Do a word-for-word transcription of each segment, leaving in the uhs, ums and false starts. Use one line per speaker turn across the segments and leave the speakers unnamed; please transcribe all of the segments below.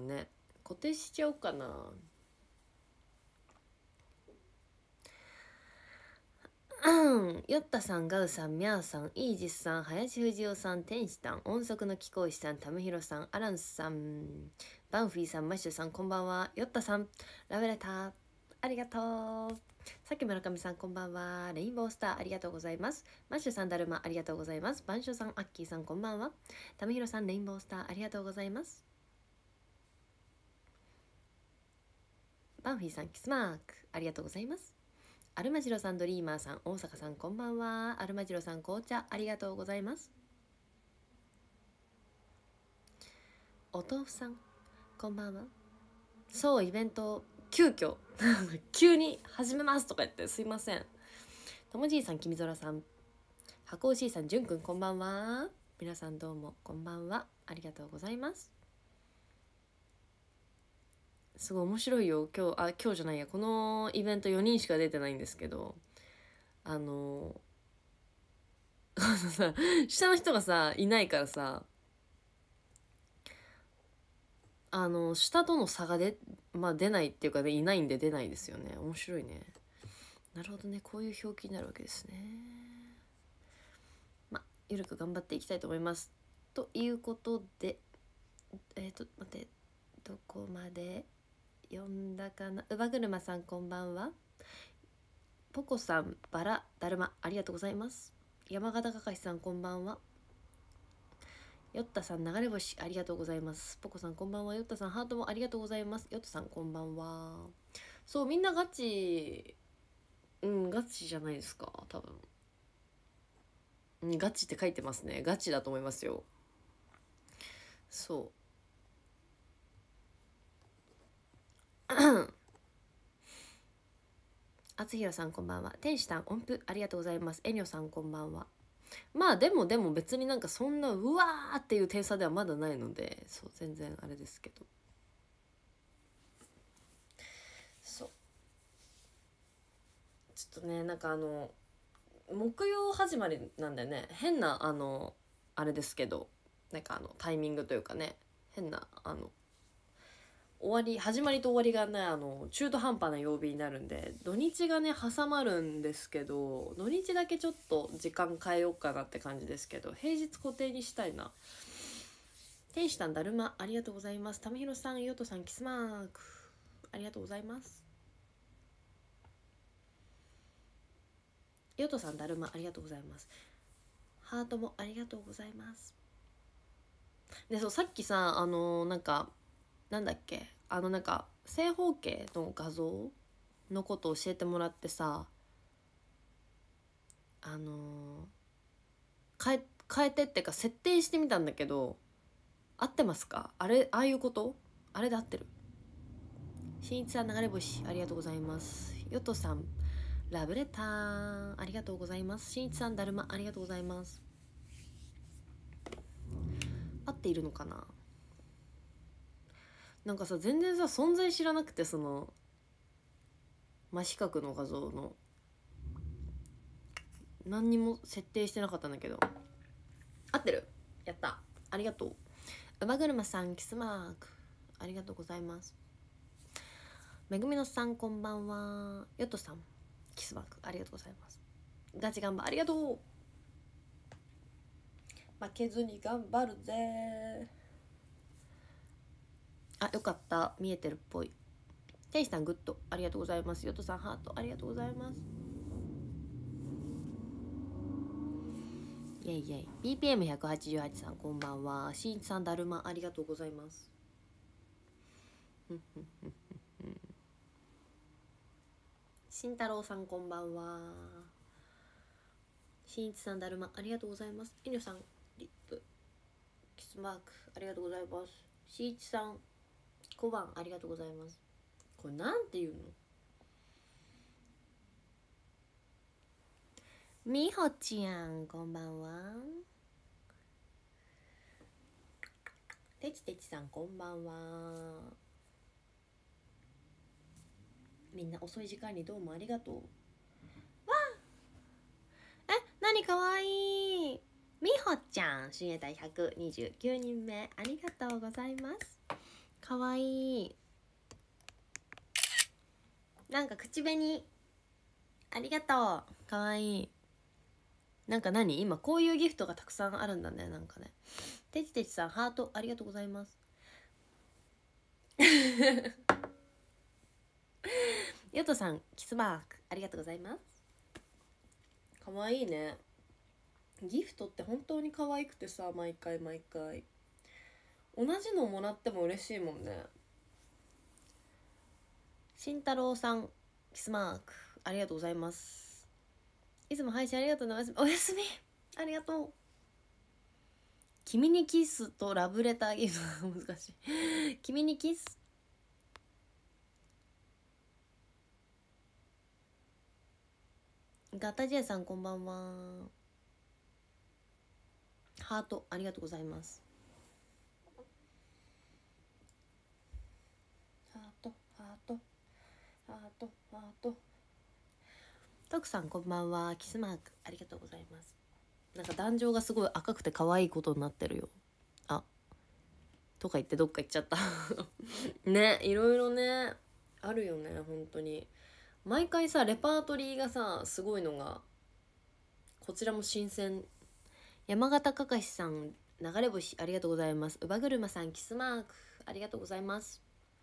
ね。固定しちゃおうかな。ヨッタさん、ガウさん、ミャーさん、イージスさん、林藤夫さん、天使さん、音速の貴公子さん、タムヒロさん、アランスさん、バンフィーさん、マッシュさん、こんばんは。ヨッタさん、ラブレター、ありがとう。さっき村上さん、こんばんは。レインボースター、ありがとうございます。マッシュさん、ダルマ、ありがとうございます。バンショさん、アッキーさん、こんばんは。タムヒロさん、レインボースター、ありがとうございます。バンフィーさん、キスマーク、ありがとうございます。アルマジロさん、ドリーマーさん、大阪さん、こんばんは。アルマジロさん、紅茶、ありがとうございます。お豆腐さん、こんばんは。そう、イベント、急遽、急に始めますとか言ってすいません。ともじいさん、きみぞらさん、箱おしいさん、じゅんくん、こんばんは。皆さんどうも、こんばんは。ありがとうございます。すごい面白いよ。今日、あ、今日じゃないや、このイベントよにんしか出てないんですけど、あのさ下の人がさいないからさ、あの下との差がで、まあ、出ないっていうかね、いないんで出ないですよね。面白いね。なるほどね、こういう表記になるわけですね。まあゆるく頑張っていきたいと思います。ということで、えっ、ー、と待って、どこまで読んだかな。うばぐるまさん、こんばんは。ポコさん、バラだるま、ありがとうございます。山形かかしさん、こんばんは。ヨッタさん、流れ星、ありがとうございます。ポコさん、こんばんは。ヨッタさん、ハートもありがとうございます。ヨッタさん、こんばんは。そう、みんなガチ、うん、ガチじゃないですか、多分。うん、ガチって書いてますね。ガチだと思いますよ。そう。あつひろさん、こんばんは。天使さん、音符、ありがとうございます。えにょさん、こんばんは。まあでもでも別になんかそんなうわーっていう点差ではまだないので、そう全然あれですけど、そうちょっとね、なんかあの木曜始まりなんでね、変なあのあれですけど、なんかあのタイミングというかね、変なあの終わり始まりと終わりがね、あの中途半端な曜日になるんで、土日がね挟まるんですけど、土日だけちょっと時間変えようかなって感じですけど、平日固定にしたいな。天使さん、だるま、ありがとうございます。ためひろさん、よとさん、キスマーク、ありがとうございます。よとさん、だるま、ありがとうございます。ハートもありがとうございます。で、そう、さっきさ、あのー、なんかなんだっけ、あのなんか正方形の画像のことを教えてもらってさ、あのー、変え変えてってか設定してみたんだけど、合ってますか？あれ、ああいうこと？あれで合ってる？しんいちさん、流れ星、ありがとうございます。よとさん、ラブレター、ありがとうございます。しんいちさん、だるま、ありがとうございます。合っているのかな。なんかさ、全然さ存在知らなくて、その真四角の画像の何にも設定してなかったんだけど、合ってる？やった、ありがとう。うばぐるまさん、キスマーク、ありがとうございます。めぐみのさん、こんばんは。よとさん、キスマーク、ありがとうございます。ガチ頑張、ありがとう。負けずに頑張るぜ。あ、よかった、見えてるっぽい。天使さん、グッド、ありがとうございます。よとさん、ハート、ありがとうございます。イェイイェイ。 ビーピーエムひゃくはちじゅうはち さん、こんばんは。しんいちさん、だるま、ありがとうございます。しんたろうさん、こんばんは。しんいちさん、だるま、ありがとうございます。いぬさん、リップ、キスマーク、ありがとうございます。しんいちさん、小判、ありがとうございます。これなんていうの？みほちゃん、こんばんは。てちてちさん、こんばんは。みんな遅い時間にどうもありがとう。わあ、え、なにかわいい。みほちゃん、親衛隊ひゃくにじゅうきゅうにんめ、ありがとうございます。 かわいい。なんか口紅ありがとう。かわいい。なんか何今こういうギフトがたくさんあるんだね。なんかね、てちてちさんハートありがとうございます。ヨトさんキスマークありがとうございます。かわいいね。ギフトって本当に可愛くてさ、毎回毎回同じのもらっても嬉しいもんね。慎太郎さんキスマークありがとうございます。いつも配信ありがとうございます。おやすみありがとう。君にキスとラブレターギフト難しい君にキス。ガタジェイさんこんばんは。ハートありがとうございます。ハートハートハートハート。トクさんこんばんは。キスマークありがとうございます。なんか壇上がすごい赤くて可愛いことになってるよ。あとか言ってどっか行っちゃったね、いろいろねあるよね。本当に毎回さレパートリーがさすごいのがこちらも新鮮。山形かかしさん流れ星ありがとうございます。うばぐるまさんキスマークありがとうございます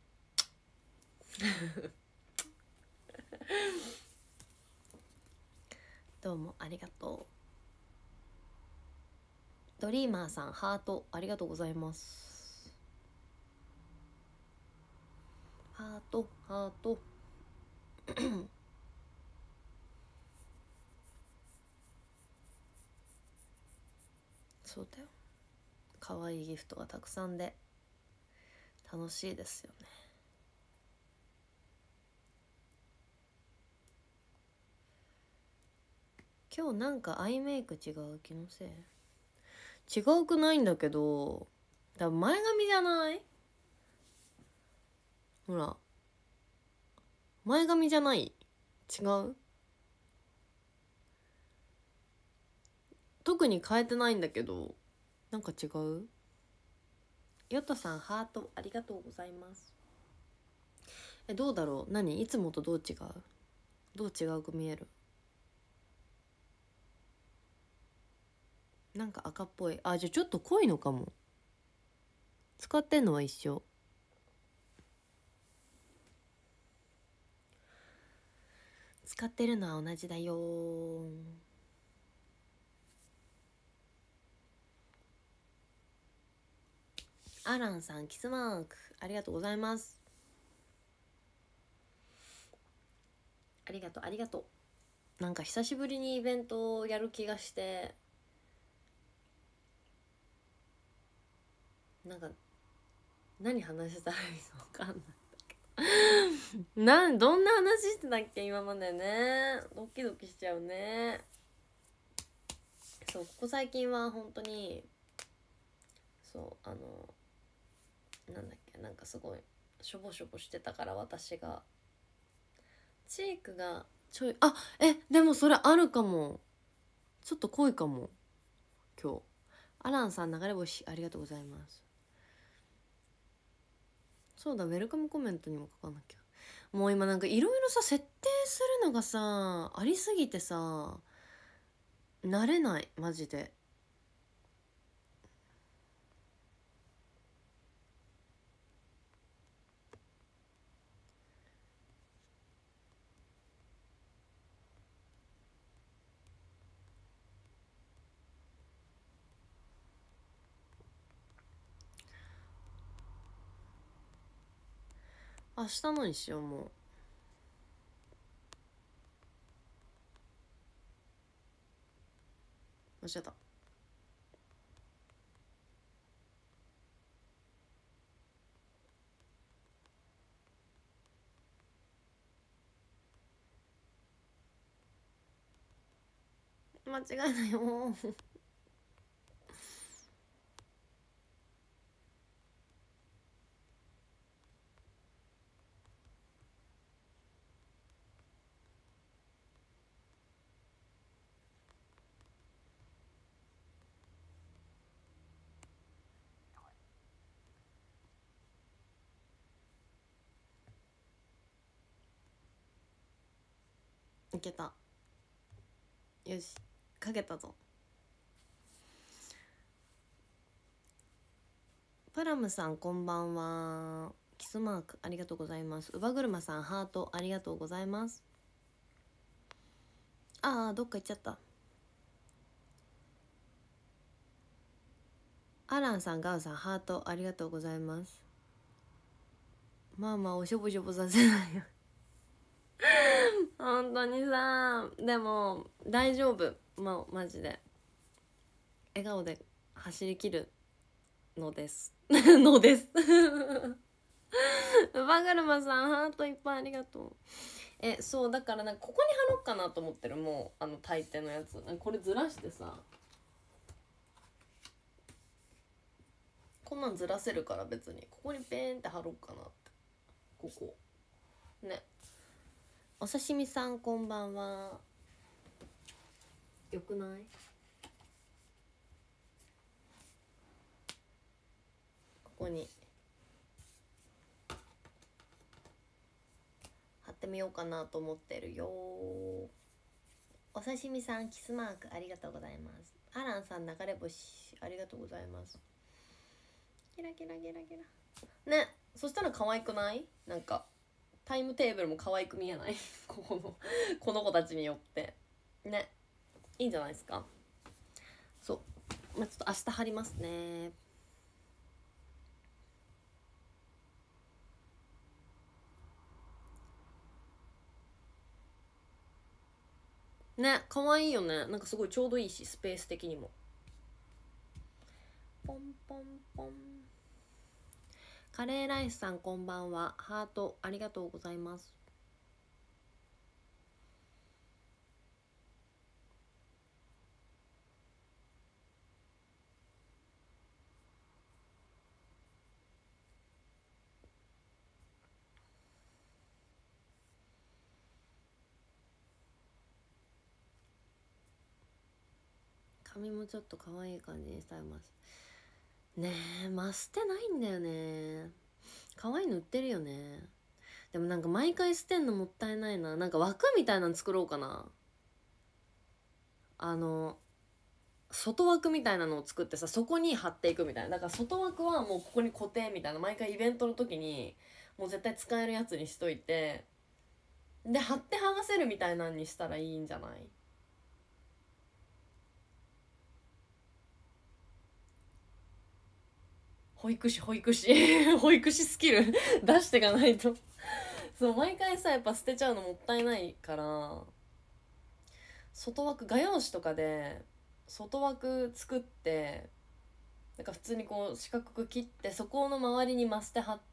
どうもありがとう。ドリーマーさんハートありがとうございます。ハートハートそうだよ、可愛いギフトがたくさんで楽しいですよね。今日なんかアイメイク違う、気のせい違うくないんだけど、多分前髪じゃない？ほら前髪じゃない？違う？特に変えてないんだけどなんか違う？ヨトさんハートありがとうございます。えどうだろう、何いつもとどう違う？どう違うく見える？なんか赤っぽい。あじゃあちょっと濃いのかも。使ってんのは一緒。使ってるのは同じだよ。アランさんキスマークありがとうございます。ありがとうありがとう。なんか久しぶりにイベントをやる気がして、なんか何話したらいいの分かんないんだけどなんどんな話してたっけ今までね。ドキドキしちゃうね。そうここ最近は本当にそうあのなんだっけ、なんかすごいしょぼしょぼしてたから、私がチークがちょいあえでもそれあるかも。ちょっと濃いかも今日。アランさん流れ星ありがとうございます。そうだウェルカムコメントにも書かなきゃ。もう今なんかいろいろさ設定するのがさありすぎてさ慣れないマジで。明日のにしよう。もう間違った。間違えないよいけた。よし、かけたぞ。プラムさんこんばんは。キスマークありがとうございます。乳母車さんハートありがとうございます。ああ、どっか行っちゃった。アランさん、ガウさんハートありがとうございます。まあまあおしょぼしょぼさせないよ本当にさ。でも大丈夫、まあマジで笑顔で走り切るのですのです乳母車さんハートいっぱいありがとう。え、そうだからなんかここに貼ろうかなと思ってる。もうあの大抵のやつこれずらしてさ、こんなんずらせるから別にここにペーンって貼ろうかなって。ここね。お刺身さんこんばんは。よくない？ここに貼ってみようかなと思ってるよ。お刺身さんキスマークありがとうございます。アランさん流れ星ありがとうございます。キラキラキラキラね。そしたら可愛くない？なんかタイムテーブルも可愛く見えないここのこの子たちによってね。いいんじゃないですか。そう、まあ、ちょっと明日貼りますね。ね、可愛いよね。なんかすごいちょうどいいし、スペース的にも。ポンポンポン。カレーライスさんこんばんは。ハートありがとうございます。髪もちょっと可愛い感じにしたいます。ねえ、マステないんだよね。可愛いの売ってるよね。でもなんか毎回捨てんのもったいないな。なんか枠みたいなの作ろうかな。あの外枠みたいなのを作ってさ、そこに貼っていくみたいな。だから外枠はもうここに固定みたいな、毎回イベントの時にもう絶対使えるやつにしといて、で貼って剥がせるみたいなんにしたらいいんじゃない？保育士保育士保育士スキル出していかないとそう、毎回さやっぱ捨てちゃうのもったいないから、外枠画用紙とかで外枠作って、なんか普通にこう四角く切って、そこの周りにマステ貼って、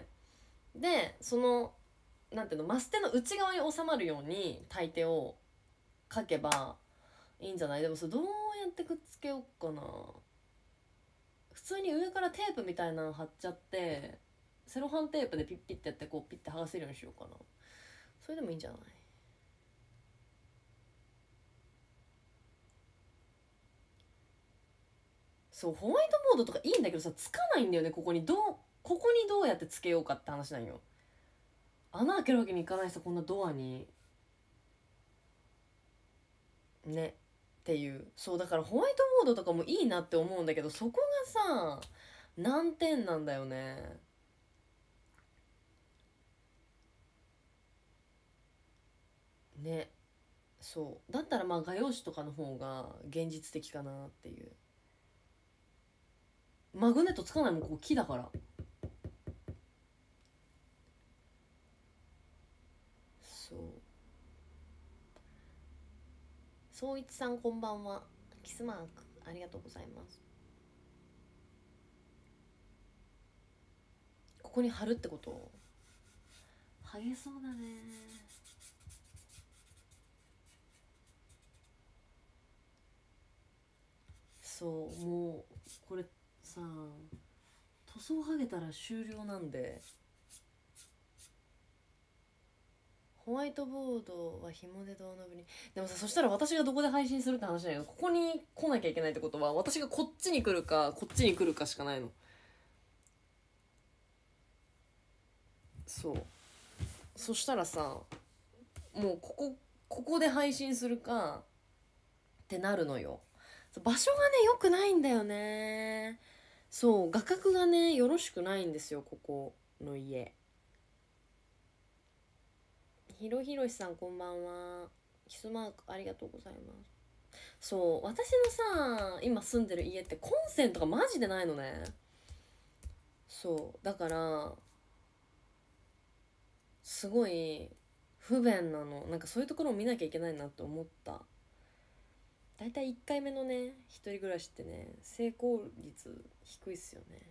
でそのなんていうの、マステの内側に収まるように大抵を書けばいいんじゃない？でもそれどうやってくっつけようかな。普通に上からテープみたいなの貼っちゃって、セロハンテープでピッピッてやってこうピッて剥がせるようにしようかな。それでもいいんじゃない？そう、ホワイトボードとかいいんだけどさ、つかないんだよね。ここにどうここにどうやってつけようかって話なんよ。穴開けるわけにいかないさ、こんなドアにねっていう。そうだからホワイトボードとかもいいなって思うんだけど、そこがさ難点なんだよね。ね。そうだったらまあ画用紙とかの方が現実的かなっていう。マグネットつかないもん、ここ木だから。そう。そういちさんこんばんは。キスマークありがとうございます。ここに貼るってこと？剥げそうだね。そう、もうこれさ塗装剥げたら終了なんで。ホワイトボードは紐でドアノブに。でもさ、そしたら私がどこで配信するって話だけど、ここに来なきゃいけないってことは、私がこっちに来るかこっちに来るかしかないの。そう、そしたらさ、もうここここで配信するかってなるのよ。場所がね良くないんだよね。そう画角がねよろしくないんですよ、ここの家。ひろひろしさんこんばんは。キスマークありがとうございます。そう私のさ今住んでる家ってコンセントがマジでないのね。そうだからすごい不便なの。なんかそういうところを見なきゃいけないなって思った。だいたいいっかいめのね一人暮らしってね成功率低いっすよね。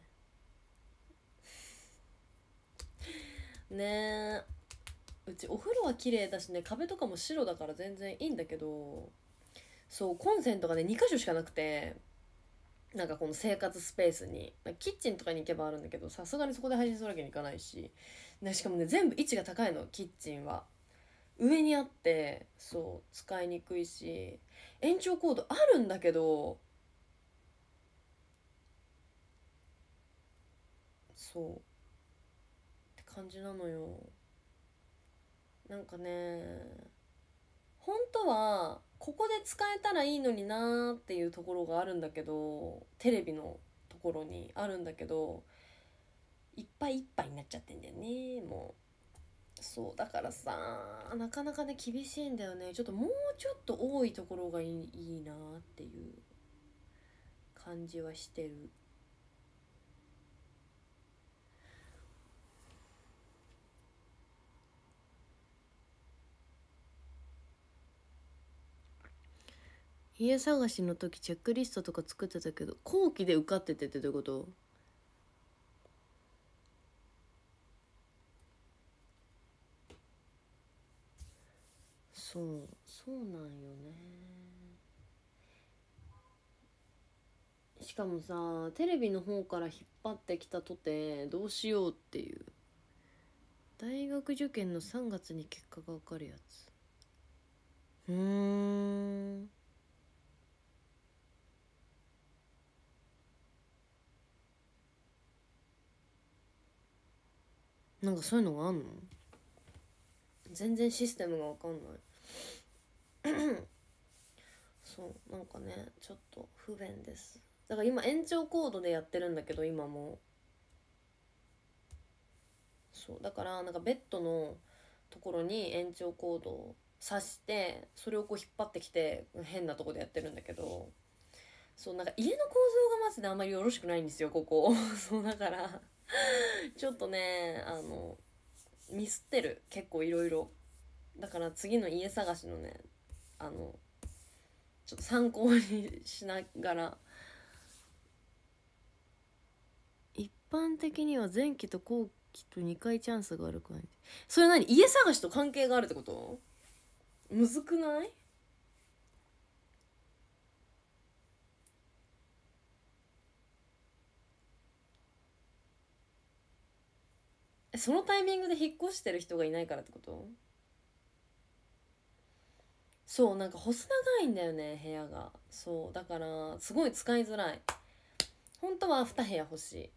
ねえ、うちお風呂は綺麗だしね、壁とかも白だから全然いいんだけど、そうコンセントがねに箇所しかなくて、なんかこの生活スペースにキッチンとかに行けばあるんだけど、さすがにそこで配信するわけにいかないし、ね、しかもね全部位置が高いの。キッチンは上にあって、そう使いにくいし、延長コードあるんだけど、そうって感じなのよ。なんかね本当はここで使えたらいいのになーっていうところがあるんだけど、テレビのところにあるんだけど、いっぱいいっぱいになっちゃってんだよねもう。そうだからさなかなかね厳しいんだよね。ちょっともうちょっと多いところがいい、いいなっていう感じはしてる。家探しの時チェックリストとか作ってたけど後期で受かっててってどういうこと？そうそうなんよね。しかもさテレビの方から引っ張ってきたとてどうしようっていう。大学受験のさんがつに結果が分かるやつ。うーんなんかそういうのがあんの？全然システムが分かんないそうなんかねちょっと不便です。だから今延長コードでやってるんだけど、今もそうだからなんかベッドのところに延長コードを挿して、それをこう引っ張ってきて変なとこでやってるんだけど、そうなんか家の構造がまずであんまりよろしくないんですよここそうだからちょっとねあのミスってる結構いろいろ。だから次の家探しのねあのちょっと参考にしながら。一般的には前期と後期とにかいチャンスがある感じ。それ何家探しと関係があるってこと？むずくない？そのタイミングで引っ越してる人がいないからってこと？そうなんか細長いんだよね部屋が。そうだからすごい使いづらい。本当はに部屋欲しい。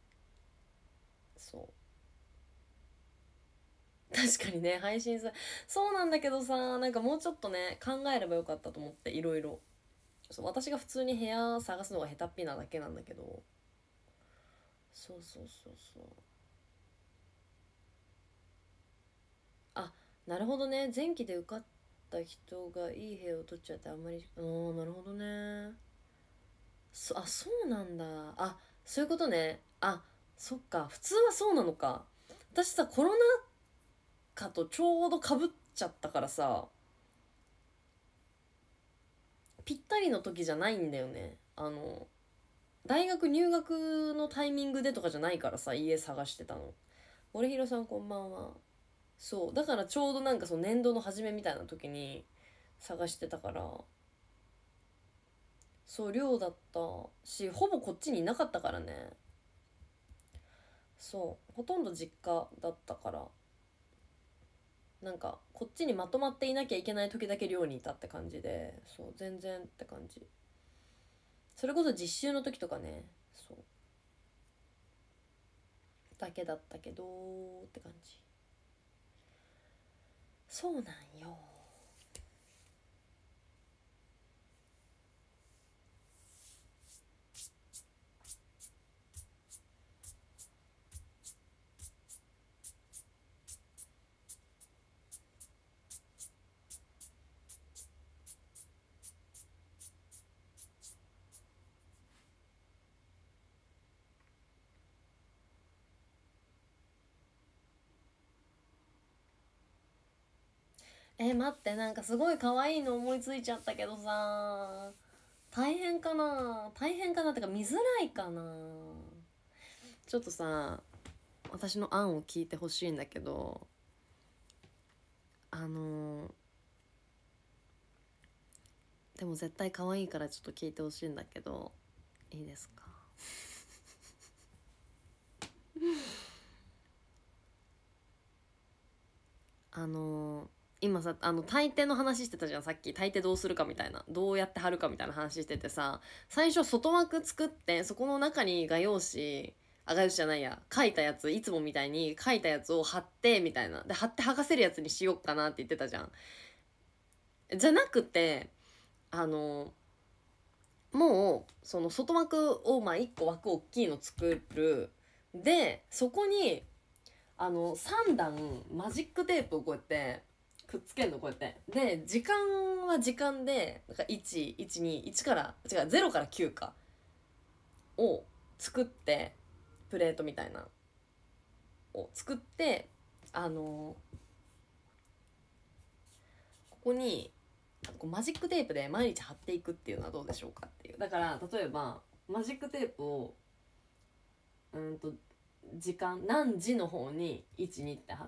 そう確かにね配信するそうなんだけどさ、なんかもうちょっとね考えればよかったと思って、いろいろ。そう私が普通に部屋探すのが下手っぴなだけなんだけど。そうそうそうそう。あ、なるほどね。前期で受かった人がいい部屋を取っちゃってあんまり。ああなるほどね。そあそうなんだ。あそういうことね。あそっか普通はそうなのか。私さコロナ禍とちょうどかぶっちゃったからさ、ぴったりの時じゃないんだよね。あの大学入学のタイミングでとかじゃないからさ、家探してたの。森弘さんこんばんは。そうだからちょうどなんかその年度の初めみたいな時に探してたから、そう寮だったしほぼこっちにいなかったからね。そうほとんど実家だったから、なんかこっちにまとまっていなきゃいけない時だけ寮にいたって感じで、そう全然って感じ。それこそ実習の時とかね、そうだけだったけどって感じ。そうなんよ。 えー、待って、なんかすごい可愛いの思いついちゃったけどさ、大変かな大変かなってか見づらいかな。ちょっとさ、私の案を聞いてほしいんだけど、あのー、でも絶対可愛いからちょっと聞いてほしいんだけど、いいですか？あのー、今さ、あの大抵の話してたじゃん、さっき。大抵どうするかみたいな、どうやって貼るかみたいな話しててさ、最初外枠作って、そこの中に画用紙、あ、画用紙じゃないや、書いたやつ、いつもみたいに書いたやつを貼ってみたいな、で貼って剥がせるやつにしよっかなって言ってたじゃん。じゃなくて、あのもうその外枠を、まあいっこ枠大きいの作る。でそこにあのさん段マジックテープをこうやってくっつけるの、こうやって。で時間は時間でなんかいち、いち、に、いちから違うゼロからきゅうかを作って、プレートみたいなを作って、あのここにこうマジックテープで毎日貼っていくっていうのはどうでしょうかっていう。だから例えばマジックテープをうんと時間何時の方にいち、にって貼って、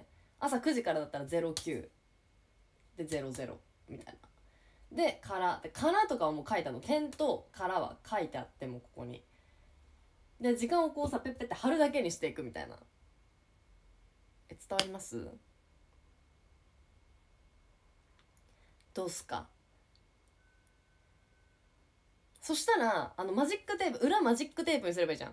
朝くじからだったらゼロきゅうでゼロゼロみたいな。でからでからとかはもう書いたの、点とからは書いてあって、もここにで時間をこうさペッペって貼るだけにしていくみたいな。え伝わります？どうすか？そしたらあのマジックテープ、裏マジックテープにすればいいじゃん。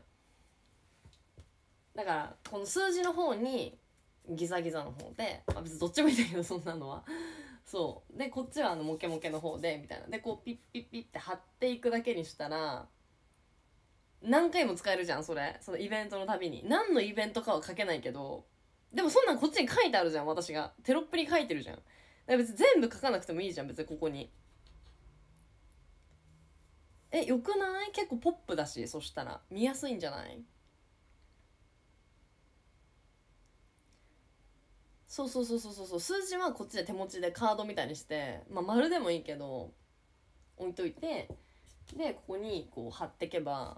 だからこの数字の方にギザギザの方で、まあ、別にどっちもいいんだけど、そんなのはそうで、こっちはあのモケモケの方でみたいな。でこうピッピッピッって貼っていくだけにしたら何回も使えるじゃん。それそのイベントのたびに。何のイベントかは書けないけど、でもそんなんこっちに書いてあるじゃん。私がテロップに書いてるじゃん。だから別に全部書かなくてもいいじゃん、別にここに。え、よくない？結構ポップだし、そしたら見やすいんじゃない？そうそうそうそうそう、数字はこっちで手持ちでカードみたいにして、まあ丸でもいいけど置いといて、でここにこう貼ってけば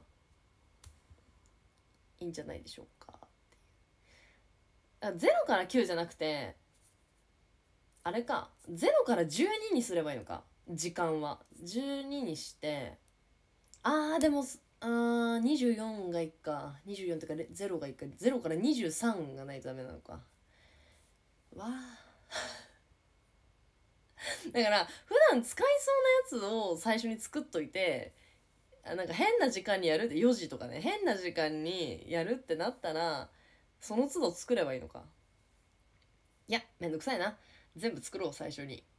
いいんじゃないでしょうか。あ、ゼロからきゅうじゃなくて、あれか、ゼロからじゅうににすればいいのか。時間はじゅうににして、あーでもあーにじゅうよんがいいか。にじゅうよんってかゼロがいいか。ゼロからにじゅうさんがないとダメなのか。わあ。だから普段使いそうなやつを最初に作っといて、なんか変な時間にやるってよじとかね、変な時間にやるってなったらその都度作ればいいのか。いやめんどくさいな、全部作ろう最初に。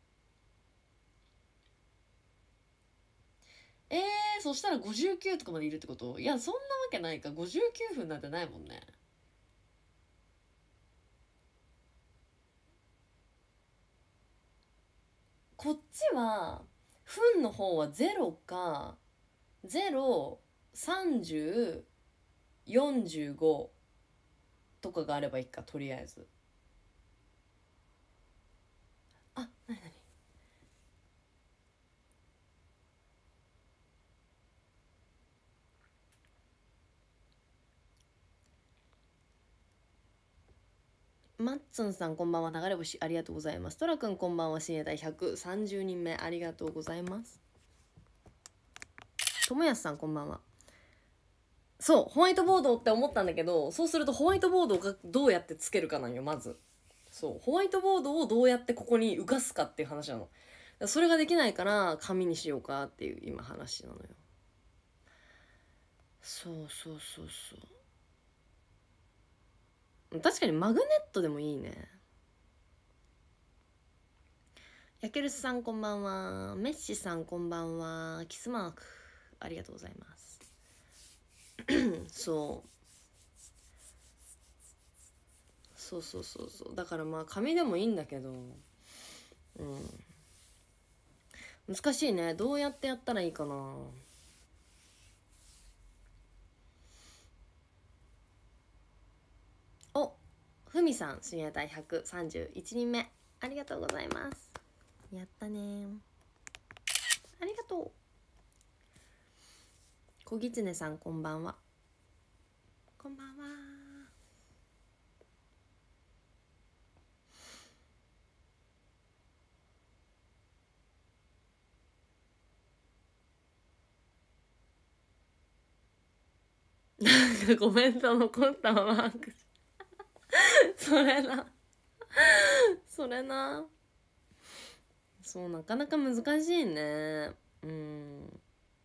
えー、そしたらごじゅうきゅうとかまでいるってこと？いやそんなわけないか、ごじゅうきゅうふんなんてないもんね。こっちは分の方はゼロかゼロ、さんじゅう、よんじゅうごとかがあればいいか、とりあえず。あ、なになに？マッツンさんこんばんは。流れ星ありがとうございます。トラくんこんばんは。深夜隊ひゃくさんじゅうにんめありがとうございます。ともやすさんこんばんは。そうホワイトボードって思ったんだけど、そうするとホワイトボードがどうやってつけるかなんよ、まず。そうホワイトボードをどうやってここに浮かすかっていう話なの。それができないから紙にしようかっていう今話なのよ。そうそうそうそう、確かにマグネットでもいいね。やけるさんこんばんは。メッシさんこんばんは。キスマークありがとうございます。そうそうそうそうそう、だからまあ紙でもいいんだけど、うん難しいね。どうやってやったらいいかな。おふみさん深夜隊ひゃくさんじゅういちにんめありがとうございます。やったね、ありがとう。小狐さんこんばんは。こんばんは。なんかコメント残ったままそれなそれなそう、なかなか難しいね。うん。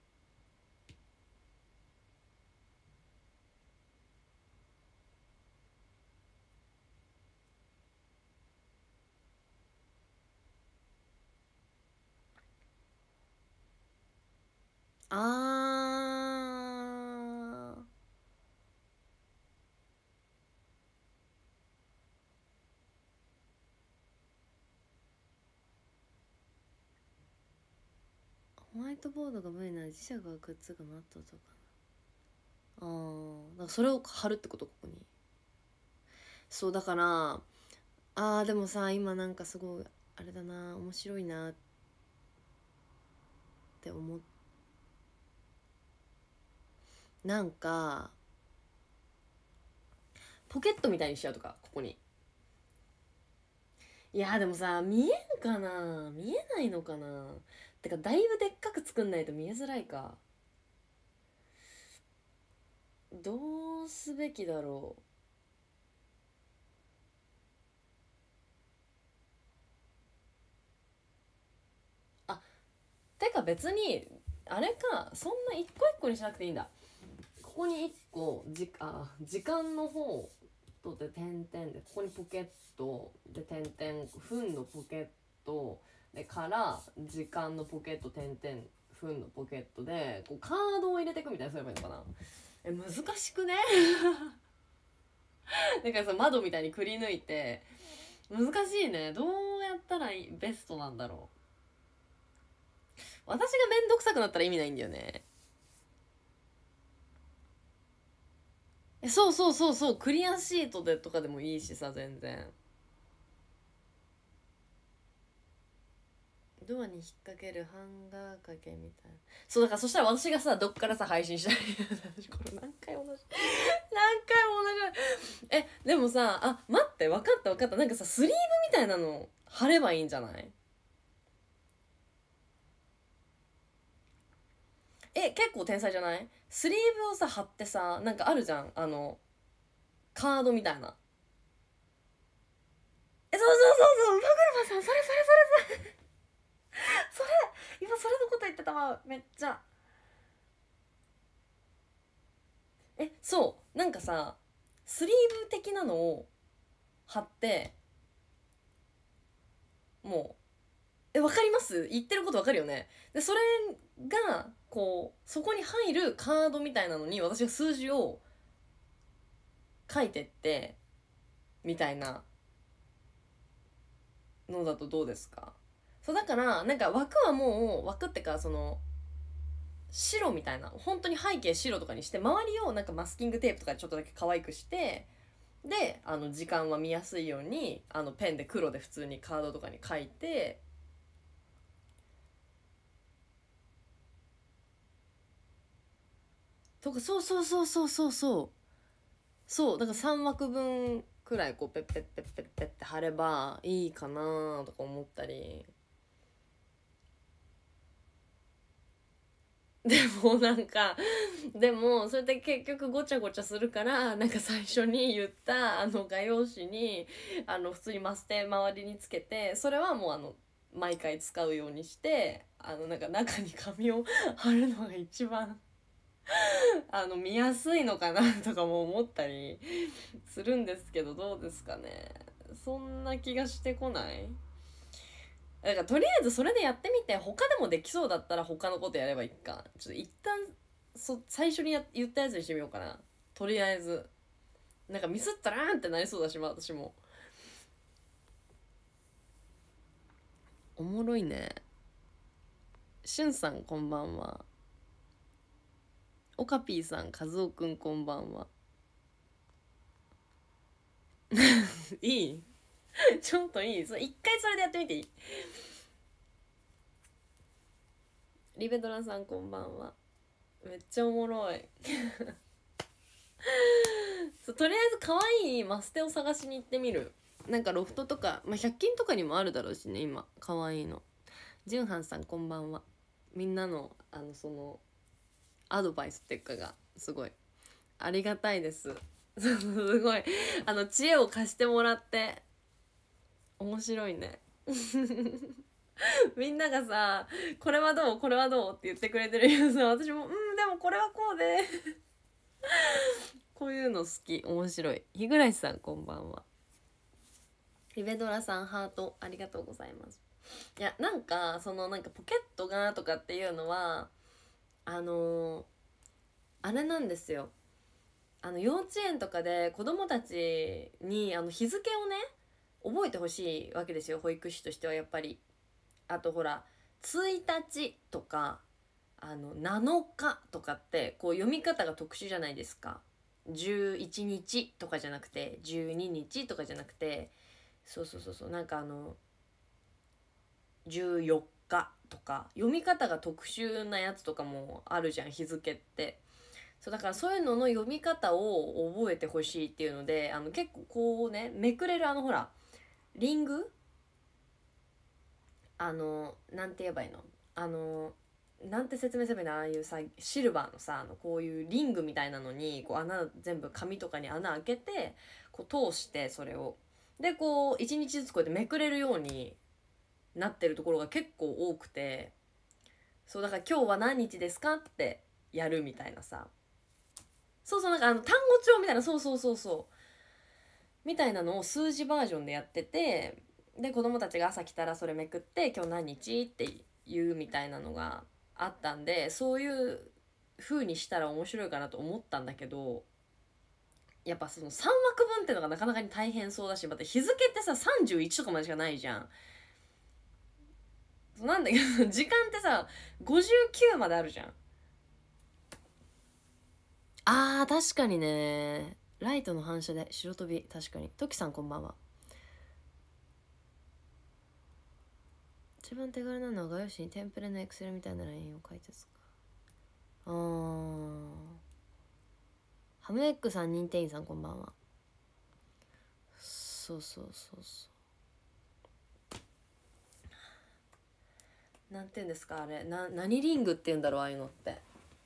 あーホワイトボードが無理なら磁石がくっつくマットとかな。あーだからそれを貼るってこと、ここに。そうだから、あーでもさ、今なんかすごいあれだな、面白いなって思っなんかポケットみたいにしちゃうとか、ここに。いやでもさ、見えんかな、見えないのかな。てかだいぶでっかく作んないと見えづらいか。どうすべきだろう。あ、てか別にあれか、そんな一個一個にしなくていいんだ。ここに一個じあ時間の方とで点々で、ここにポケットで点々、分のポケットでから時間のポケット点々分のポケットでこうカードを入れていくみたいな、そういえばいいのかな。え難しくねなんかさ、窓みたいにくり抜いて、難しいね。どうやったらベストなんだろう。私がめんどくさくなったら意味ないんだよね。えそうそうそうそう、クリアシートでとかでもいいしさ、全然。ドアに引っ掛けるハンガー掛けみたいな。そうだから、そしたら私がさ、どっからさ配信したらいいこれ何回同じ何回も同じ。えでもさ、あ待って、分かった分かった。なんかさ、スリーブみたいなの貼ればいいんじゃない？え結構天才じゃない？スリーブをさ貼ってさ、なんかあるじゃん、あのカードみたいな。えそうそうそうそう、馬車さん、それそれそれそれそれ、今それのこと言ってたわ、めっちゃ。えそうなんかさ、スリーブ的なのを貼って、もうえわかります、言ってることわかるよね。でそれがこうそこに入るカードみたいなのに私が数字を書いてってみたいなのだとどうですか？そうだからなんか枠はもう枠ってか、その白みたいな、本当に背景白とかにして、周りをなんかマスキングテープとかでちょっとだけ可愛くして、であの時間は見やすいようにあのペンで黒で普通にカードとかに書いて、とか、そうそうそうそうそうそうそうだからさん枠分くらいこうペッペッペッペッペッって貼ればいいかなとか思ったり。でもなんかでもそれで結局ごちゃごちゃするから、なんか最初に言ったあの画用紙にあの普通にマステ周りにつけて、それはもうあの毎回使うようにして、あのなんか中に紙を貼るのが一番あの見やすいのかなとかも思ったりするんですけど、どうですかね。そんな気がしてこない？だからとりあえずそれでやってみて、他でもできそうだったら他のことやればいいか。ちょっと一旦そ最初にや言ったやつにしてみようかな。とりあえずなんかミスったらーんってなりそうだし、私も。おもろいね。しゅんさんこんばんは。おかぴーさん、かずおくんこんばんは。いいちょっといい？それ一回それでやってみていい？リベドラさんこんばんは。めっちゃおもろいそう、とりあえず可愛いマステを探しに行ってみる。なんかロフトとか、まあ、ひゃく均とかにもあるだろうしね、今可愛いの。ジュンハンさんこんばんは。みんなのあのそのアドバイスっていうかがすごいありがたいです。すごいあの知恵を貸してもらって面白いねみんながさこれはどうこれはどうって言ってくれてるよ。私もうんでもこれはこうでこういうの好き、面白い。日暮さんこんばんは。リベドラさんハートありがとうございます。いやなんかそのなんかポケットがとかっていうのはあのー、あれなんですよ。あの幼稚園とかで子供たちにあの日付をね覚えてほしいわけですよ、保育士としてはやっぱり。あとほらついたちとかあのなのかとかってこう読み方が特殊じゃないですか。じゅういちにちとかじゃなくてじゅうににちとかじゃなくて、そうそうそうそう、なんかあのじゅうよっかとか読み方が特殊なやつとかもあるじゃん、日付って。そうだからそういうのの読み方を覚えてほしいっていうので、あの結構こうねめくれるあのほらリング、あのなんて言えばいいの、あのなんて説明すればいいの、ああいうさシルバーのさあのこういうリングみたいなのにこう穴全部紙とかに穴開けてこう通してそれをでこう一日ずつこうやってめくれるようになってるところが結構多くて、そうだから今日は何日ですかってやるみたいなさ、そうそうなんかあの単語帳みたいな、そうそうそうそうみたいなのを数字バージョンでやってて、で子供たちが朝来たらそれめくって今日何日って言うみたいなのがあったんで、そういう風にしたら面白いかなと思ったんだけど、やっぱそのさん枠分ってのがなかなかに大変そうだし、また日付ってささんじゅういちとかまでしかないじゃん。なんだけど時間ってさごじゅうきゅうまであるじゃん。あー確かにね、ライトの反射で白飛び、確かに。トキさんこんばんは。一番手軽なのは画用紙にテンプレのエクセルみたいなラインを書いてですか。あーハムエッグさん認定員さんこんばんは。そうそうそうそう、なんて言うんですかあれ、な何リングって言うんだろう、ああいうのって。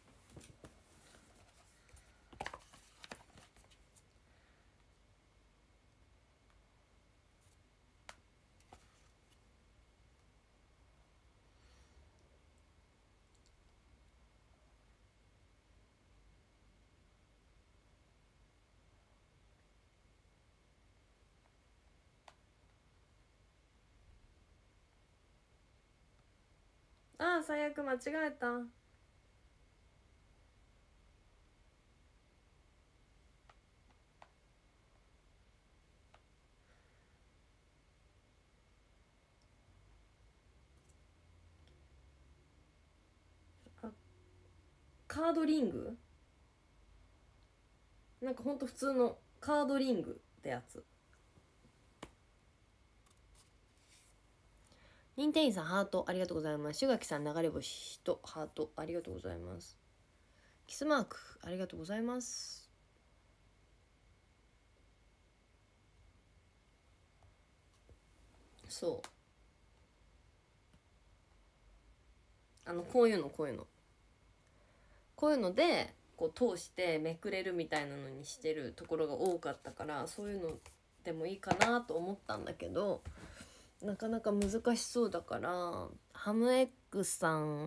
ああ最悪間違えた。あカードリング、なんかほんと普通のカードリングってやつ。認定員さんハートありがとうございます。シュガキさん流れ星とハートありがとうございます。キスマークありがとうございます。そうあのこういうのこういうのこういうのでこう通してめくれるみたいなのにしてるところが多かったから、そういうのでもいいかなと思ったんだけどなかなか難しそうだから、ハムエッグさん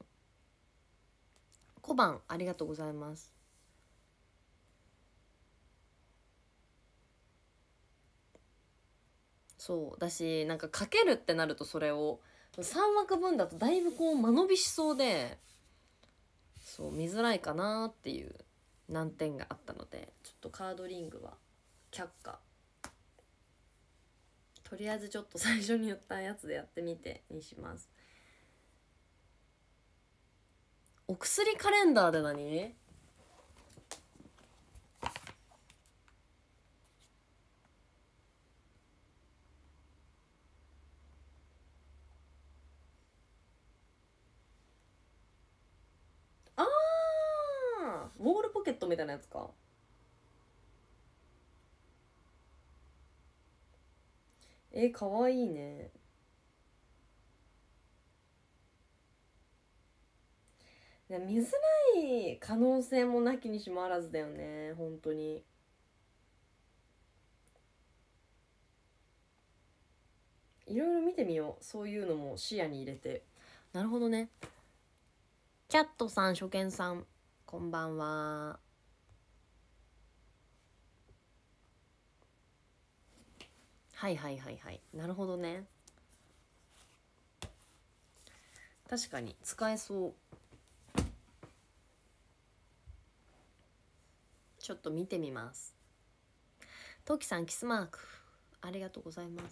小判ありがとうございます。そうだし、なんかかけるってなるとそれをさん枠分だとだいぶこう間延びしそうで、そう見づらいかなっていう難点があったので、ちょっとカードリングは却下。とりあえずちょっと最初に言ったやつでやってみてにします。お薬カレンダーで何？ ウォールポケットみたいなやつか。えー、かわいいね。見づらい可能性もなきにしもあらずだよね、本当に。いろいろ見てみよう、そういうのも視野に入れて。なるほどね。キャットさん、初見さん、こんばんは。はいはいはいはい、なるほどね。確かに使えそう。ちょっと見てみます。トキさん、キスマークありがとうございます。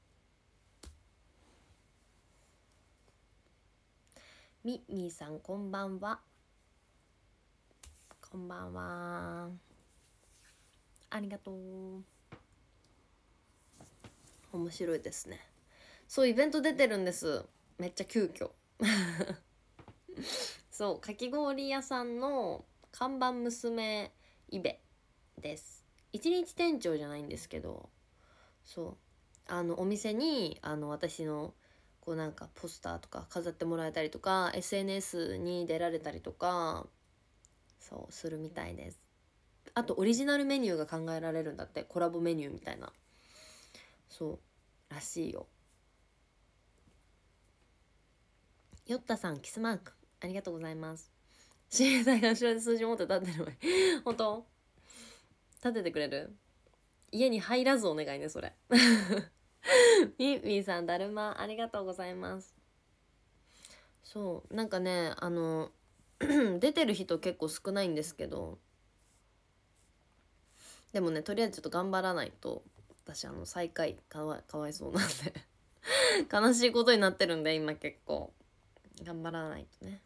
みみーさん、こんばんは。こんばんは。ありがとう。面白いですね。そう、イベント出てるんです。めっちゃ急遽そう、かき氷屋さんの看板娘イベです。一日店長じゃないんですけど、そうあのお店にあの私のこうなんかポスターとか飾ってもらえたりとか エスエヌエス に出られたりとかそうするみたいです。あとオリジナルメニューが考えられるんだって、コラボメニューみたいな、そうらしいよ。ヨッタさん、キスマークありがとうございます。支援隊が後ろで数字持って立ってるわ本当立ててくれる？家に入らずお願いね、それみーみーさん、だるまありがとうございます。そうなんかね、あの出てる人結構少ないんですけど、でもね、とりあえずちょっと頑張らないと、私あの最下位かわかわいそうなんで悲しいことになってるんで今結構頑張らないとね。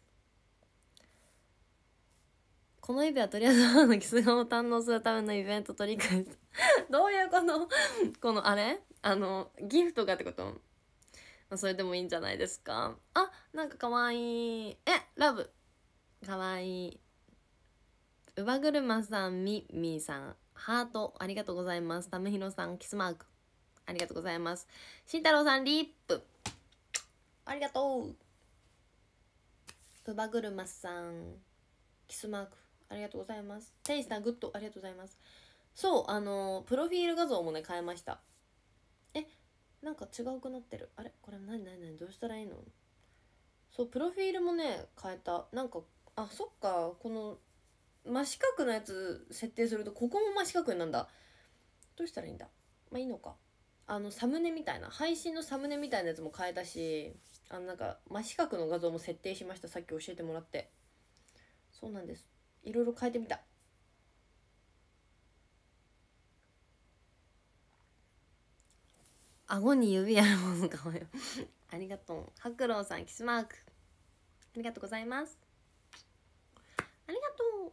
このイベはとりあえず母のキス顔を堪能するためのイベント取り組みどういうことこのあれあのギフトがってこと？それでもいいんじゃないですか。あ、なんかかわいい。え、ラブかわいい。うばぐるまさん、みみーさん、ハートありがとうございます。ためひろさん、キスマークありがとうございます。しんたろうさん、リップありがとう。うばぐるまさん、キスマークありがとうございます。テイスターグッドありがとうございます。そうあのプロフィール画像もね変えました。え、なんか違うくなってる。あれこれ何何何どうしたらいいの？そうプロフィールもね変えた。なんかあそっか、この真四角のやつ設定するとここも真四角になんだ。どうしたらいいんだ。まあいいのか。あのサムネみたいな、配信のサムネみたいなやつも変えたし、あのなんか真四角の画像も設定しました。さっき教えてもらって。そうなんです、いろいろ変えてみた。顎に指あるものかもよありがとう。白郎さん、キスマークありがとうございます。ありがとう。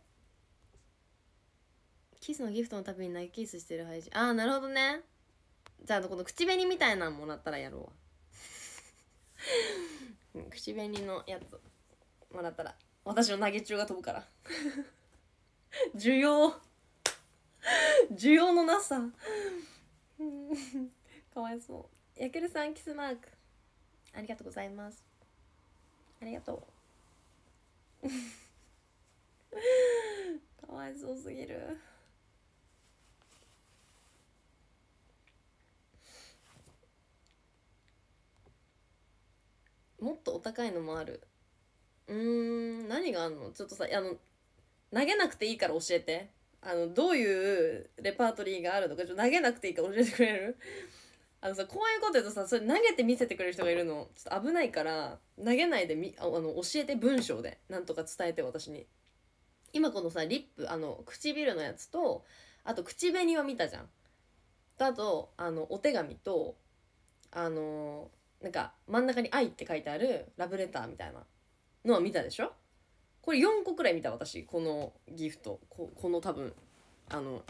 キスのギフトのたびに投げキスしてる配信。ああなるほどね。じゃあこの口紅みたいなのもらったらやろうわ口紅のやつもらったら私の投げ中が飛ぶから需要需要のなさかわいそう。やけるさん、キスマークありがとうございます。ありがとうかわいそうすぎる。もっとお高いのもある。うーん何があんの？ちょっとさ、あの投げなくていいから教えて。あのどういうレパートリーがあるのかちょっと投げなくていいから教えてくれる？あのさ、こういうこと言うとさ、それ投げて見せてくれる人がいるのちょっと危ないから、投げないでみああの教えて、文章でなんとか伝えて私に。今このさリップ、あの唇のやつと、あと口紅は見たじゃん。とあとあのお手紙と、あのなんか真ん中に愛って書いてあるラブレターみたいなのは見たでしょ。これよんこくらい見た私、このギフト。 こ, この多分あの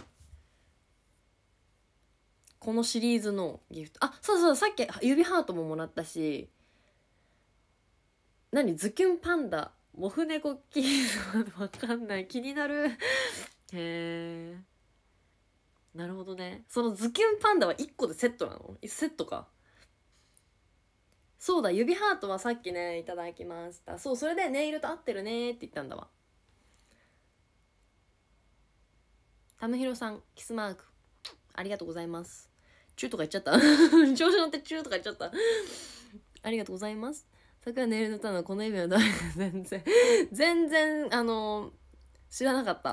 このシリーズのギフト。あ、そうそう、さっき指ハートももらったし、何ズキュンパンダモフネコキーわかんない、気になる。へえ、なるほどね。そのズキュンパンダはいっこでセットなの？セットか。そうだ、指ハートはさっきねいただきました。そう、それでネイルと合ってるねって言ったんだわ。タムヒロさんキスマークありがとうございます。チューとか言っちゃった調子乗ってチューとか言っちゃったありがとうございます。桜ネイル塗ったのこの意味は誰か全然全然あの知らなかった。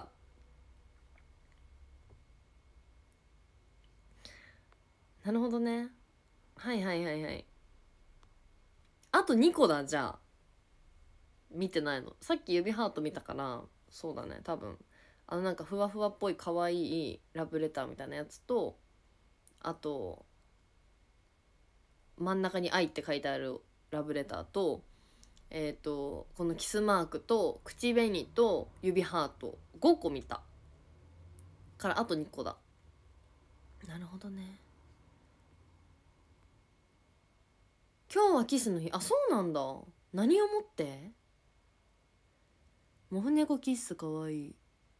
なるほどね。はいはいはいはい。あとにこだ。じゃあ見てないの。さっき指ハート見たから、そうだね、多分あのなんかふわふわっぽい可愛いラブレターみたいなやつと、あと真ん中に愛って書いてあるラブレターと、えっ、ー、とこのキスマークと口紅と指ハートごこ見たからあとにこだ。なるほどね。今日はキスの日。あ、そうなんだ。何をもって？モフネコキッスかわいい。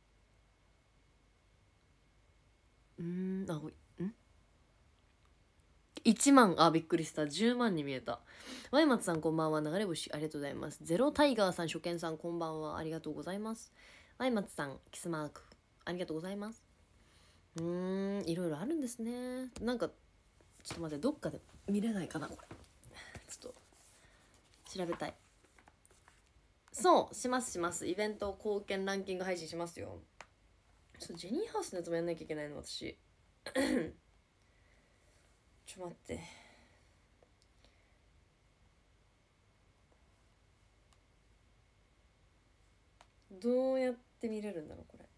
うーん、あ、んいちまん、あ、びっくりした。じゅうまんに見えた。ワイマツさんこんばんは。流れ星ありがとうございます。ゼロタイガーさん、初見さんこんばんは。ありがとうございます。ワイマツさん、キスマークありがとうございます。うーん、いろいろあるんですね。なんかちょっと待って、どっかで見れないかなこれ。ちょっと調べたい。そうしますします。イベント貢献ランキング配信しますよ。ちょっとジェニーハウスのやつもやんなきゃいけないの私ちょっと待って、どうやって見れるんだろうこれ。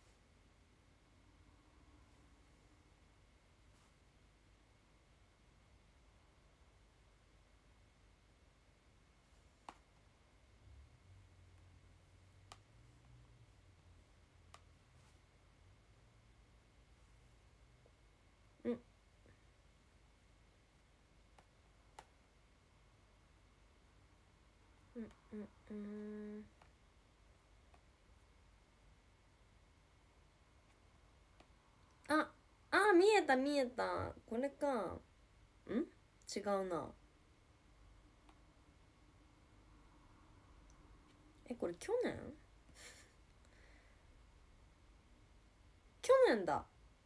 うんうんうんうんああ、見えた見えた、これか。ん違うな。え、これ去年去年だ。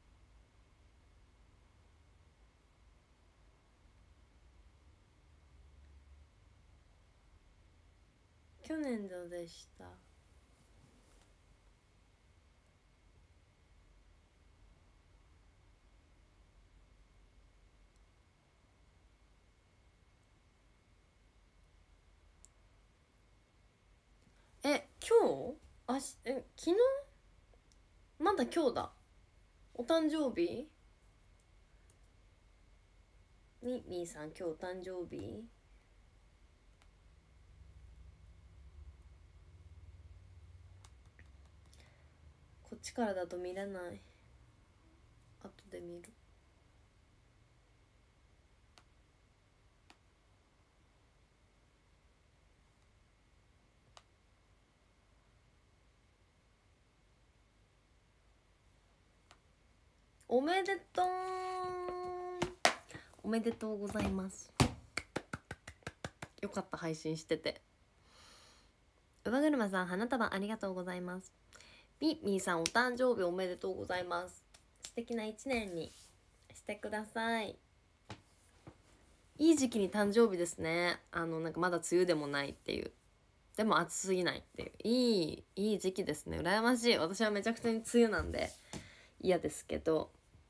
去年度でした。え、今日あしえ昨日まだ今日だ。お誕生日みみーさん今日お誕生日。こっちからだと見れない。後で見る。おめでとう。おめでとうございます。よかった、配信してて。うばぐるまさん花束ありがとうございます。みみーさんお誕生日おめでとうございます。素敵な一年にしてください。いい時期に誕生日ですね。あのなんかまだ梅雨でもないっていう、でも暑すぎないっていう、いいいい時期ですね。羨ましい。私はめちゃくちゃに梅雨なんで嫌ですけど、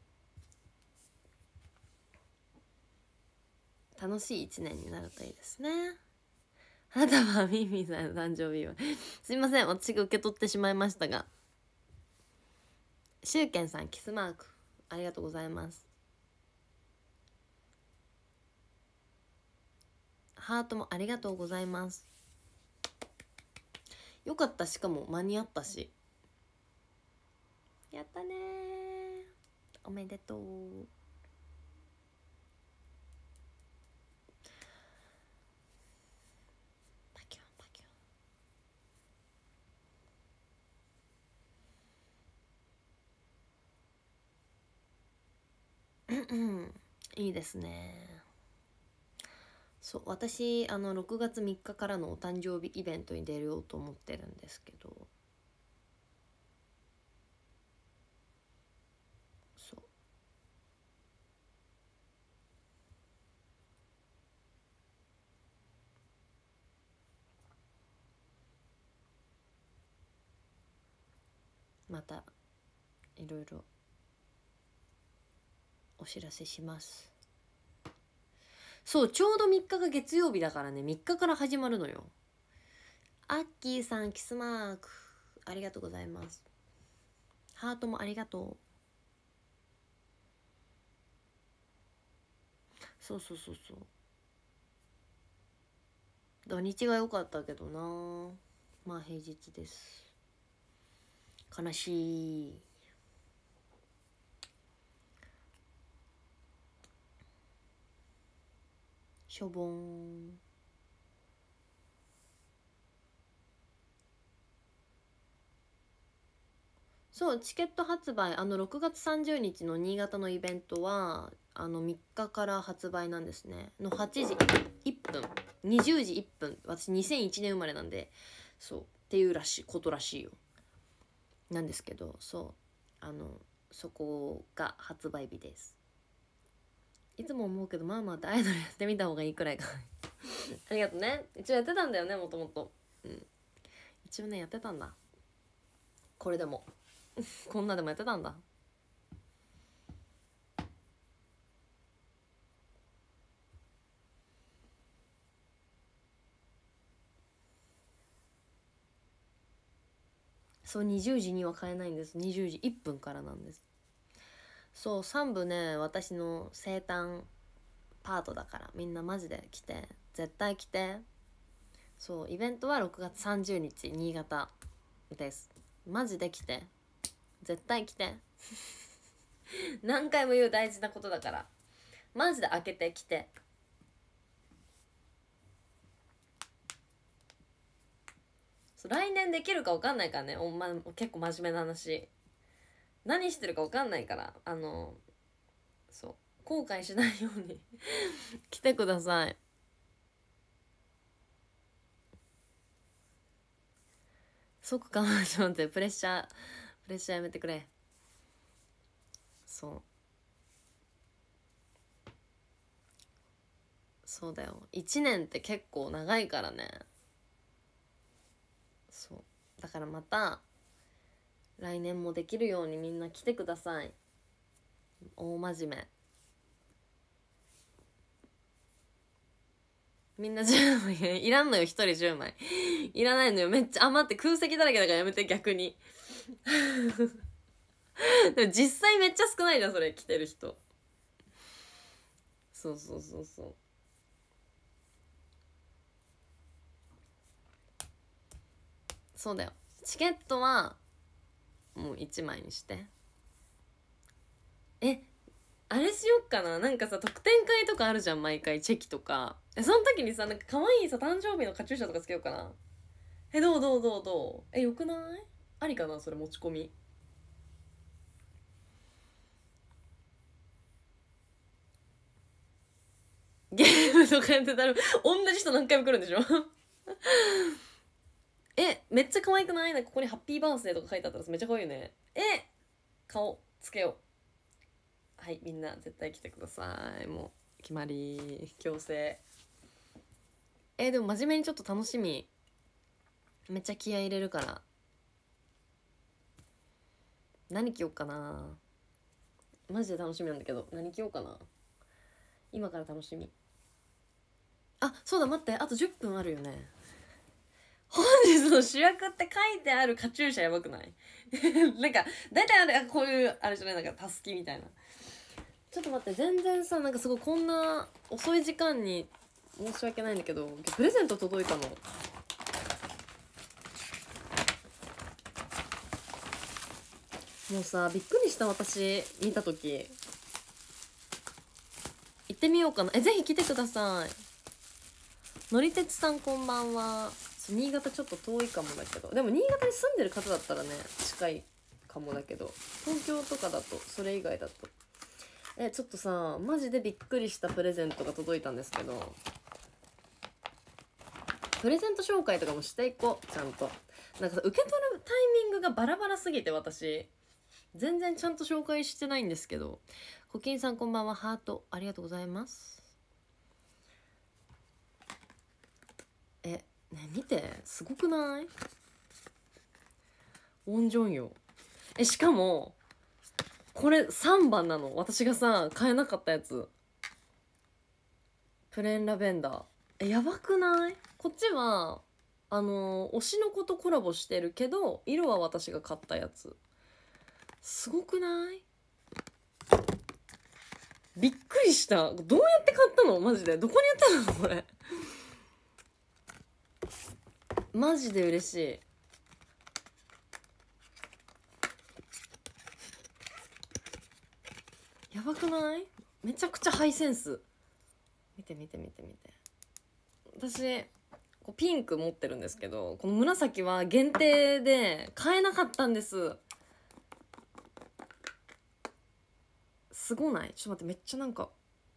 楽しい一年になるといいですね。花束はミミさんの誕生日はすいません、私が受け取ってしまいましたが。しゅうけんさんキスマークありがとうございます。ハートもありがとうございます。よかった、しかも間に合ったし。やったねー、おめでとう。パキュンパキュン。 いいですね。そう、私あのろくがつみっかからのお誕生日イベントに出ようと思ってるんですけど、そうまたいろいろお知らせします。そう、ちょうどみっかが月曜日だからね、みっかから始まるのよ。アッキーさん、キスマークありがとうございます。ハートもありがとう。そうそうそうそう、土日が良かったけどな。まあ平日です。悲しい。しょぼん。そう、チケット発売、あのろくがつさんじゅうにちの新潟のイベントはあのみっかから発売なんですね。のはちじいっぷん、にじゅうじいっぷん、私にせんいちねん生まれなんで、そうっていうらしいことらしいよ。なんですけど、そうあのそこが発売日です。いつも思うけど、まあまあアイドルやってみた方がいいくらいかありがとうね。一応やってたんだよね、もともと。うん一応ねやってたんだ。これでもこんなでもやってたんだ。そうにじゅうじには買えないんです。にじゅうじいっぷんからなんです。そうさん部ね、私の生誕パートだから、みんなマジで来て、絶対来て。そうイベントはろくがつさんじゅうにち新潟です。マジで来て、絶対来て何回も言う大事なことだから、マジで開けて来て。来年できるか分かんないからね、お、ま、結構真面目な話、何してるか分かんないから、あのそう後悔しないように来てください。即我慢しろって、プレッシャープレッシャーやめてくれ。そうそうだよ、いちねんって結構長いからね。そうだからまた来年もできるようにみんな来てください。大真面目。みんなじゅうまいいらんのよ、ひとりじゅうまいいらないのよ。めっちゃ余って空席だらけだからやめて、逆にでも実際めっちゃ少ないじゃん、それ来てる人。そうそうそうそう、そうだよ。チケットはもういちまいにして。えあれしよっかな、なんかさ特典会とかあるじゃん毎回、チェキとか。えその時にさ、なんか可愛いさ誕生日のカチューシャとかつけようかな。えどうどうどうどう、えよくない？ありかな、それ持ち込み。ゲームとかやってたら同じ人何回も来るんでしょえめっちゃ可愛くない？なんかここにハッピーバースデーとか書いてあったらめっちゃ可愛いよね。え顔つけよう。はい、みんな絶対来てください。もう決まり、強制。えー、でも真面目にちょっと楽しみ。めっちゃ気合い入れるから。何着ようかな、マジで楽しみなんだけど、何着ようかな。今から楽しみ。あ、そうだ、待って、あとじゅっぷんあるよね。本日の主役って書いてあるカチューシャやばくないなんか大体あれこういうあれじゃない、なんかたすきみたいな。ちょっと待って、全然さ、なんかすごいこんな遅い時間に申し訳ないんだけど、プレゼント届いたの。もうさびっくりした、私見た時。行ってみようかな。えぜひ来てください。のりてつさんこんばんは。新潟ちょっと遠いかもだけど、でも新潟に住んでる方だったらね近いかもだけど、東京とかだと、それ以外だとえちょっとさマジでびっくりしたプレゼントが届いたんですけど、プレゼント紹介とかもしていこうちゃんと。なんかさ受け取るタイミングがバラバラすぎて私全然ちゃんと紹介してないんですけど。コキンさんこんばんは、ハートありがとうございます。えね見てすごくない？オンジョンよ。えしかもこれさんばんなの、私がさ買えなかったやつ。プレーンラベンダー、えやばくない？こっちはあの推しの子とコラボしてるけど色は私が買ったやつ。すごくない？びっくりした。どうやって買ったのマジで。どこに売ったのこれマジで嬉しい。やばくない？めちゃくちゃハイセンス。見て見て見て見て。私こうピンク持ってるんですけど、この紫は限定で買えなかったんです。すごない？ちょっと待って、めっちゃなんか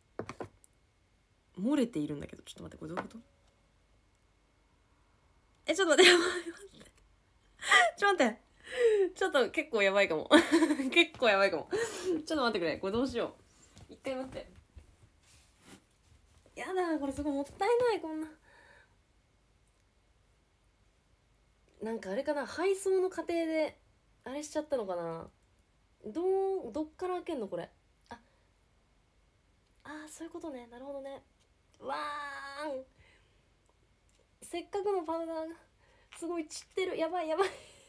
漏れているんだけど、ちょっと待って、これどういうこと？えちょっと待って、やばい待ってちょっと待ってちょっと結構やばいかも結構やばいかもちょっと待ってくれ、これどうしよう。一回待って。やだこれすごいもったいない。こんななんかあれかな、配送の過程であれしちゃったのかな。どうどっから開けんのこれ。ああーそういうことね。なるほどね。わーん、せっかくのパウダーがすごい散ってる。やばいやばい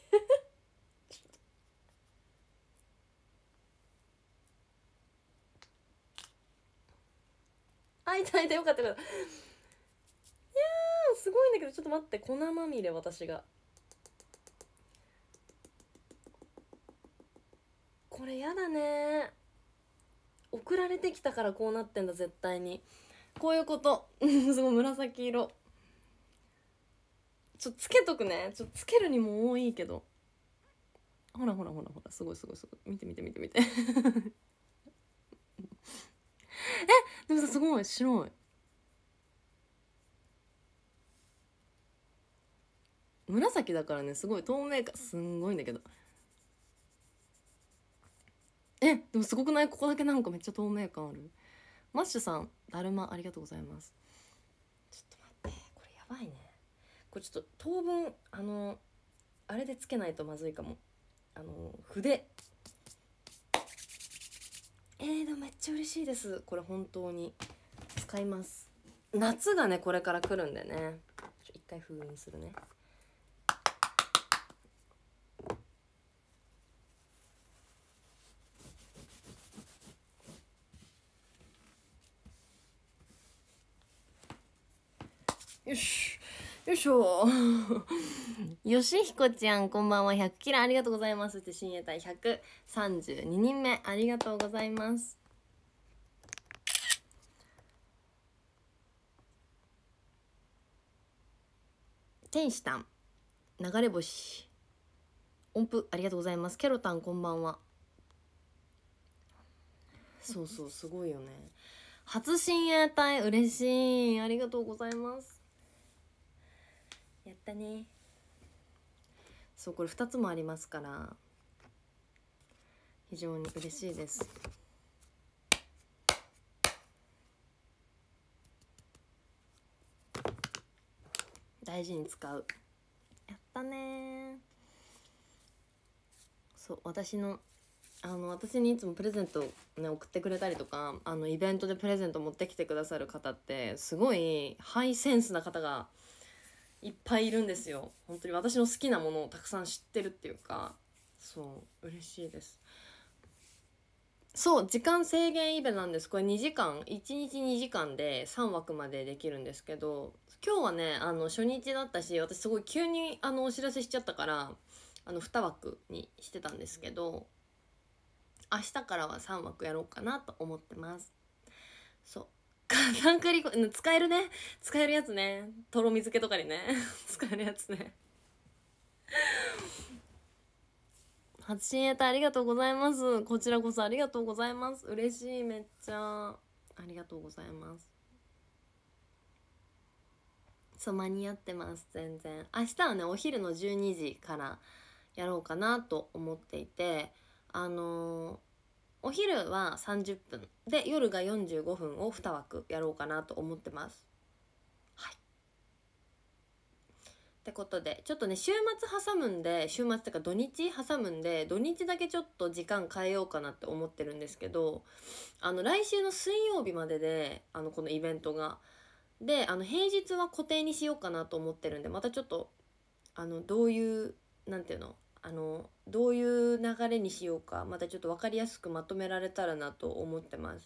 あいたいた、よかったよかった。いやーすごいんだけど、ちょっと待って、粉まみれ。私がこれやだね。送られてきたからこうなってんだ絶対に。こういうことすごい紫色。ちょっとつけとくね。ちょっとつけるにも多いけど、ほらほらほらほら、すごいすごいすごい。見て見て見て見てえでもさすごい白い。紫だからね、すごい透明感すんごいんだけど。えでもすごくない？ここだけなんかめっちゃ透明感ある。マッシュさんだるまありがとうございます。ちょっと待って、これやばいね。これちょっと当分あのあれでつけないとまずいかも。あの筆。えー、でもめっちゃ嬉しいです。これ本当に使います。夏がねこれから来るんでね。ちょ一回封印するね。よしよいしょよしひこちゃんこんばんは。ひゃくキラありがとうございます。そして親衛隊ひゃくさんじゅうににんめありがとうございます。天使たん流れ星音符ありがとうございます。ケロタンこんばんは。そうそうすごいよね。初親衛隊嬉しい、ありがとうございます。やったね。そうこれふたつもありますから非常に嬉しいです。大事に使う。やったね。そう私のあの私にいつもプレゼント、ね、送ってくれたりとか、あのイベントでプレゼント持ってきてくださる方ってすごいハイセンスな方がいっぱいいるんですよ。本当に私の好きなものをたくさん知ってるっていうか、そう嬉しいです。そう時間制限イベなんです。これにじかんいちにちにじかんでさんわくまでできるんですけど、今日はねあの初日だったし私すごい急にあのお知らせしちゃったからあのにわくにしてたんですけど、明日からはさんわくやろうかなと思ってます。そう火山栗粉使えるね。使えるやつね。とろみ漬けとかにね使えるやつね初親衛隊ありがとうございます。こちらこそありがとうございます。嬉しい、めっちゃありがとうございます。そう間に合ってます。全然明日はねお昼のじゅうにじからやろうかなと思っていて、あのー、お昼はさんじゅっぷんで夜がよんじゅうごふんをに枠やろうかなと思ってます。はいってことでちょっとね週末挟むんで、週末ってか土日挟むんで、土日だけちょっと時間変えようかなって思ってるんですけど、あの来週の水曜日までであのこのイベントがで、あの平日は固定にしようかなと思ってるんで、またちょっとあのどういうなんていうのあのどういう流れにしようか、またちょっと分かりやすくまとめられたらなと思ってます。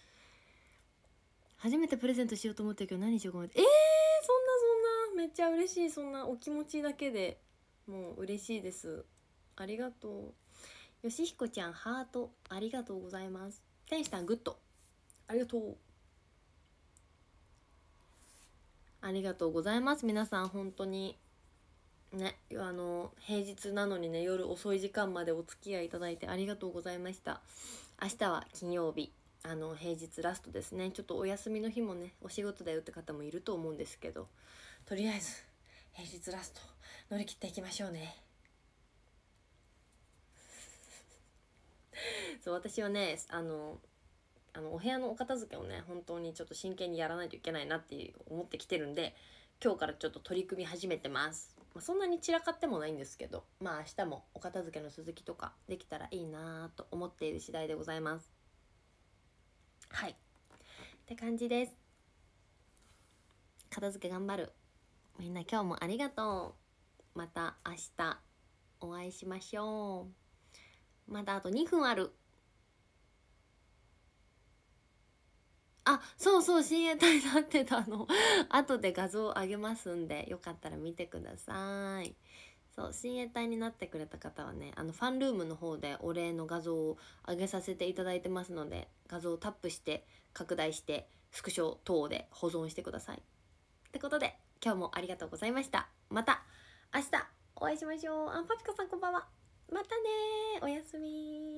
初めてプレゼントしようと思ってるけど何しようかなって、えー、そんなそんなめっちゃ嬉しい。そんなお気持ちだけでもう嬉しいです。ありがとう。よしひこちゃんハートありがとうございます。天使さんグッドありがとう。ありがとうございます。皆さん本当にね、あの平日なのにね夜遅い時間までお付き合いいただいてありがとうございました。明日は金曜日、あの平日ラストですね。ちょっとお休みの日もねお仕事だよって方もいると思うんですけど、とりあえず平日ラスト乗り切っていきましょうね。そう私はねあのあのお部屋のお片付けをね本当にちょっと真剣にやらないといけないなって思ってきてるんで、今日からちょっと取り組み始めてます。まあ、そんなに散らかってもないんですけど、まあ明日もお片付けの続きとかできたらいいなと思っている次第でございます。はいって感じです。片付け頑張る。みんな今日もありがとう。また明日お会いしましょう。まだあとにふんある。あ、そうそう親衛隊になってたの後で画像あげますんでよかったら見てください。そう親衛隊になってくれた方はねあのファンルームの方でお礼の画像を上げさせていただいてますので、画像をタップして拡大してスクショ等で保存してください。ってことで今日もありがとうございました。また明日お会いしましょう。あ、パピコさんこんばんは。またねおやすみ。